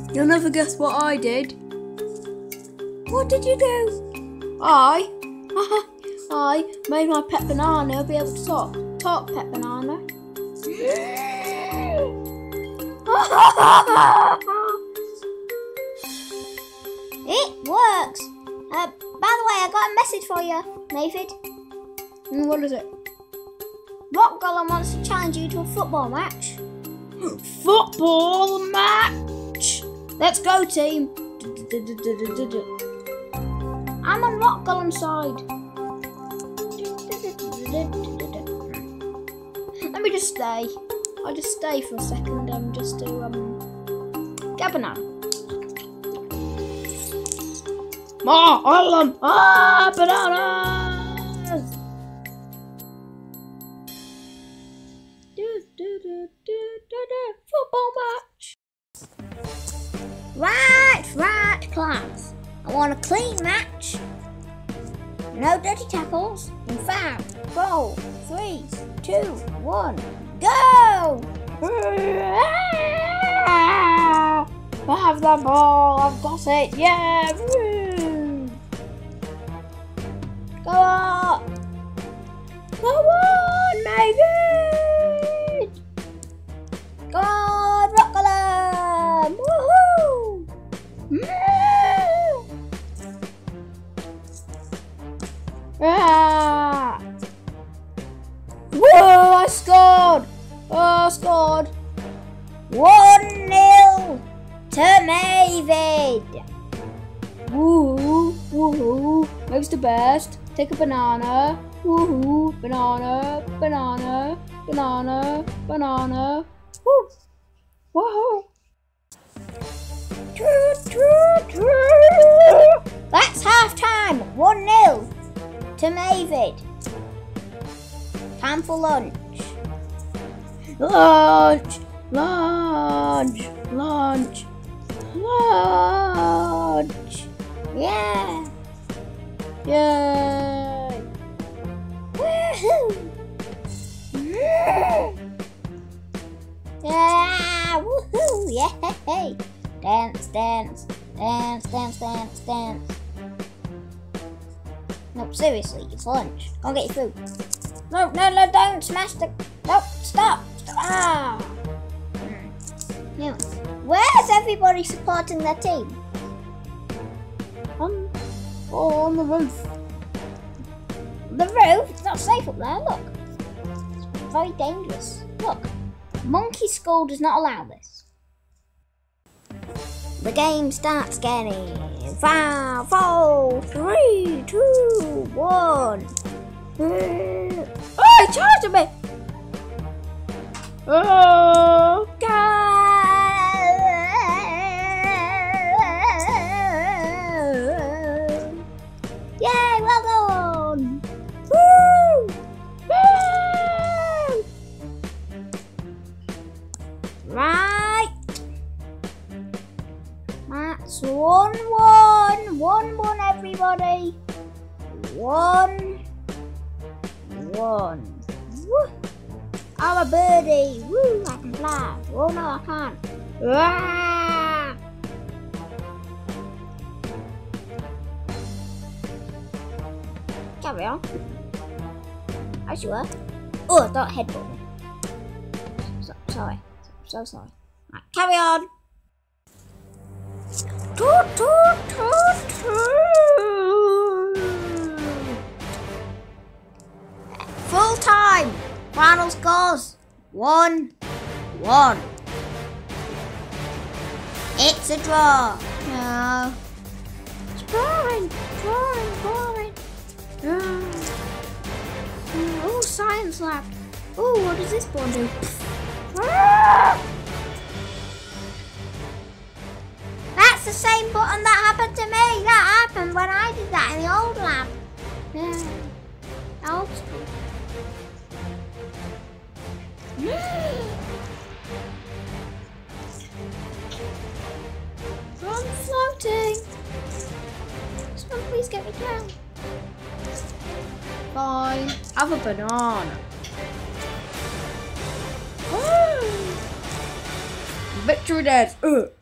You'll never guess what I did. What did you do? I made my pet banana be able to talk. Talk, pet banana. It works. By the way, I got a message for you, David. What is it? Rock Golem wants to challenge you to a football match. Football match! Let's go, team. I'm on Rock Golem's side. Let me just stay. I'll just stay for a second and just do get a banana. Bananas! Football match. Right, class. I want a clean match. No dirty tackles. In 5, 4, 3, 2, 1, go! I have the ball. I've got it. Yeah. Go on! Go on, David! Go on, Rock Golem! Woohoo! Ah. Whoa, I scored! Oh, I scored! 1-0 to David. Woohoo, woohoo, David's the best. Take a banana. Woohoo, banana, banana, banana, banana. Woo! Woohoo! That's half time. 1-0 to David. Time for lunch. Lunch, lunch, lunch, lunch. Yeah. Yay! Woohoo! Yeah, woohoo! Yay! Dance, dance, dance, dance, dance, dance. No, seriously, it's lunch. Go and get your food. No, don't smash the... No, stop! Ah! Now, where's everybody supporting their team? On the roof. The roof? It's not safe up there, look. It's very dangerous. Look, Monkey School does not allow this. The game starts again in 5, 4, 3, 2, 1. Oh, he charged me! Oh, yay, well done! Woo! Woo! Right. That's 1-1. 1-1, everybody. 1-1. Woo! I'm a birdie. Woo! I can fly. Oh no, I can't. Ah! Carry on. As you were. Oh, don't headbutt me. Sorry. So sorry. Right, carry on. Toot, toot, toot, toot. Full time. Final scores 1-1. It's a draw. No. It's boring. Oh, science lab. Oh, what does this one do? That's the same button that happened to me. That happened when I did that in the old lab. Yeah. Old school. I'm floating. Someone please get me down. Fine. Have a banana. Victory dance.